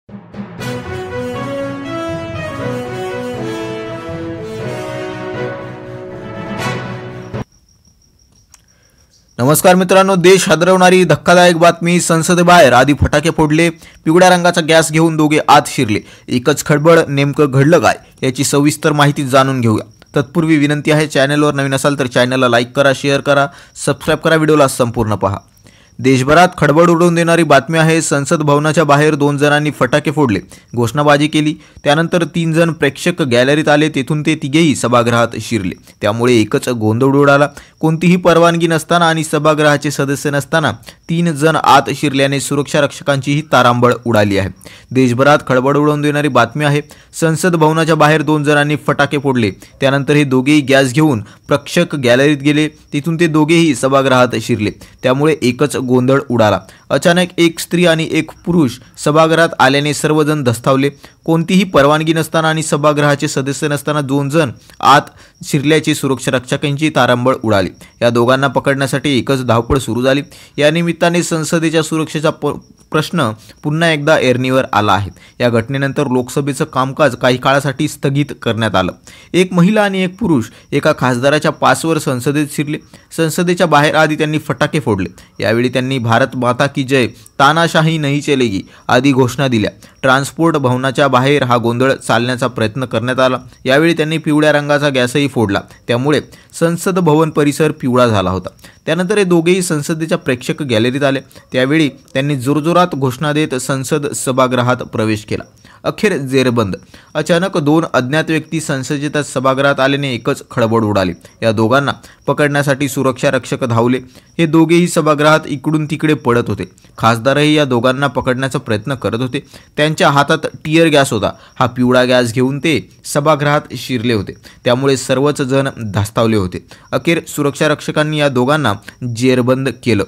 नमस्कार मित्रांनो, देश हादरवणारी धक्कादायक बातमी. संसदेबाहेर आधी फटाके फोडले, पिवळ्या रंगाचा गॅस घेऊन दोघे आत शिरले. एकच खळबळ. नेमकं घडलं काय याची सविस्तर माहिती जाणून घेऊया. तत्पूर्वी विनंती आहे, चॅनलवर नवीन असाल तर चॅनलला लाईक करा, शेअर करा, सबस्क्राईब करा, व्हिडिओला संपूर्ण पहा. देशभरात खळबळ उडवून देणारी बातमी आहे. संसद भवनाच्या बाहेर 2 जणांनी फटाके फोडले, घोषणाबाजी केली. त्यानंतर 3 जण प्रेक्षक गॅलरीत आले. तेथून ते तिघेही सभागृहात शिरले. त्यामुळे एकच गोंधळ उडाला. कोणतीही परवानगी नसताना आणि सभागृहाचे सदस्य नसताना 3 जण आत शिरल्याने सुरक्षा रक्षकांचीही तारांबळ उडाली आहे. देशभरात खळबळ उडवून देणारी बातमी आहे. संसद भवनाच्या बाहेर 2 जणांनी फटाके फोडले. त्यानंतर हे दोघेही गॅस घेऊन प्रेक्षक गॅलरीत गेले. तिथून ते दोघेही सभागृहात शिरले. त्यामुळे एकच गोंधळ उडाला. अचानक एक स्त्री आणि एक पुरुष सभागृहात आल्याने सर्वजण धस्तावले. कोणतीही परवानगी नसताना आणि सभागृहाचे सदस्य नसताना 2 जण आत शिरल्याची सुरक्षा रक्षकांची तारांबळ उडाली. या दोघांना पकडण्यासाठी एकच धावपळ सुरू झाली. या निमित्ताने संसदेच्या सुरक्षेचा प्रश्न पुन्हा एकदा ऐरणीवर आला आहे. या घटनेनंतर लोकसभेचं कामकाज काही काळासाठी स्थगित करण्यात आलं. एक महिला आणि एक पुरुष एका खासदाराच्या पासवर संसदेत शिरले. संसदेच्या बाहेर आधी त्यांनी फटाके फोडले. यावेळी त्यांनी भारत माता की जय, तानाशाही नहीं चलेगी आदी घोषणा दिल्या. ट्रान्सपोर्ट भवनाच्या बाहेर हा गोंधळ चालण्याचा प्रयत्न करण्यात आला. यावेळी त्यांनी पिवळ्या रंगाचा गॅसही फोडला. त्यामुळे संसद भवन परिसर पिवळा झाला होता. त्यानंतर हे दोघेही संसदेच्या प्रेक्षक गॅलरीत आले. त्यावेळी त्यांनी जोरजोरात घोषणा देत संसद सभागृहात प्रवेश केला. अखेर जेरबंद. अचानक 2 अज्ञात व्यक्ती संसदेच्या सभागृहात आल्याने एकच खळबळ उडाली. या दोघांना पकडण्यासाठी सुरक्षा रक्षक धावले. हे दोघेही सभागृहात इकडून तिकडे पडत होते. खासदारही या दोघांना पकडण्याचा प्रयत्न करत होते. त्यांच्या हातात टीयर गॅस होता. हा पिवळा गॅस घेऊन ते सभागृहात शिरले होते. त्यामुळे सर्वच जण धास्तावले होते. अखेर सुरक्षा रक्षकांनी या दोघांना जेरबंद केलं.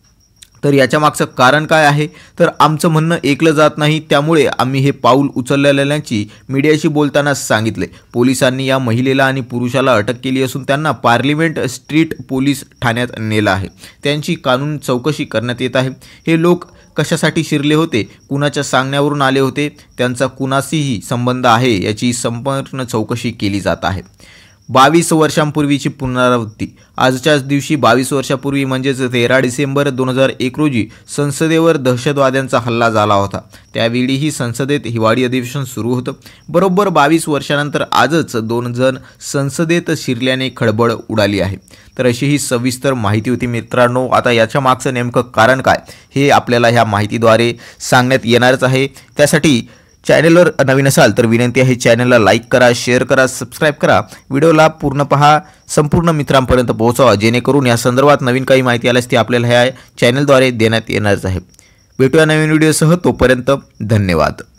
तर याच्या मागचं कारण काय आहे? तर आमचं म्हणणं ऐकलं जात नाही, त्यामुळे आम्ही हे पाऊल उचलल्याची मीडियाशी बोलताना सांगितले. पोलिसांनी या महिलेला आणि पुरुषाला अटक केली असून त्यांना पार्लिमेंट स्ट्रीट पोलीस ठाण्यात नेलं आहे. त्यांची कानून चौकशी करण्यात येत आहे. हे लोक कशासाठी शिरले होते, कुणाच्या सांगण्यावरून आले होते, त्यांचा कुणाशीही संबंध आहे याची संपूर्ण चौकशी केली जात आहे. 22 वर्षांपूर्वीची पुनरावृत्ती. आजच्याच दिवशी 22 वर्षापूर्वी म्हणजेच 13 डिसेंबर 2001 रोजी संसदेवर दहशतवाद्यांचा हल्ला झाला होता. त्यावेळीही संसदेत हिवाळी अधिवेशन सुरू होतं. बरोबर 22 वर्षानंतर आजच 2 जण संसदेत शिरल्याने खळबळ उडाली आहे. तर अशी ही सविस्तर माहिती होती मित्रांनो. आता याच्या मागचं नेमकं कारण काय हे आपल्याला ह्या माहितीद्वारे सांगण्यात येणारच आहे. त्यासाठी चॅनलवर नवीन असाल तर विनंती आहे, चॅनलला लाईक करा, शेअर करा, सबस्क्राईब करा, व्हिडिओला पूर्ण पहा, संपूर्ण मित्रांपर्यंत पोहोचवा, जेणेकरून या संदर्भात नवीन काही माहिती आल्यास ती आपल्याला ह्या चॅनलद्वारे देण्यात येणारच आहे. भेटूया नवीन व्हिडिओसह. तोपर्यंत धन्यवाद.